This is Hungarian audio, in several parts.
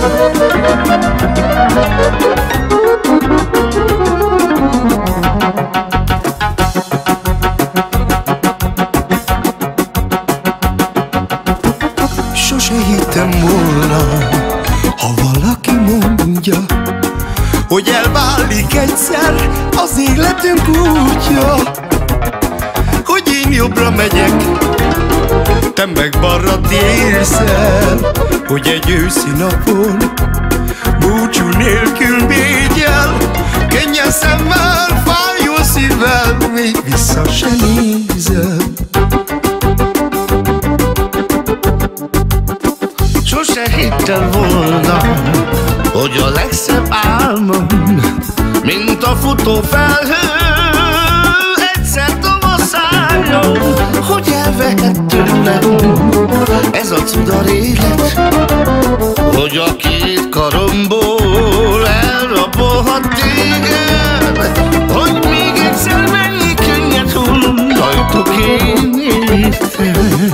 Sose hittem volna, ha valaki mondja, hogy elválik egyszer az életünk útja, hogy én jobbra megyek, te meg balra térsz el, hogy egy őszi napon búcsú nélkül védj el, könnyes szemmel, fájó szívvel, még vissza se nézel. Sose hittem volna, hogy a legszebb álmom, mint a futó felhő, egyszer tavaszálljon, hogy elvehet tőlem ez a cudar élet, hogy a két karomból elrabolhat téged, hogy még egyszer mennyi könnyed hull rajtok én érted.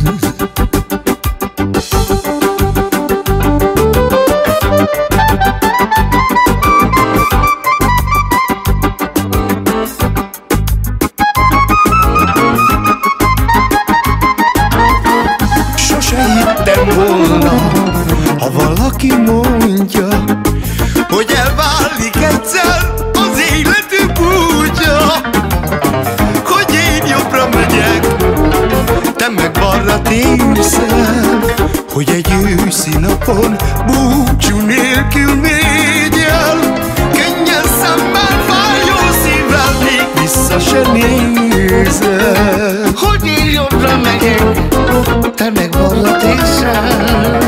Hittem volna, ha valaki mondja, hogy elválik egyszer az életünk útja, hogy én jobbra megyek, te meg balra térsz el, hogy egy őszi napon búcsú nélkül védj el, könnyes szemmel, fájó szívvel, még vissza se nézel, hogy én jobbra megyek, te meg balra térsz el.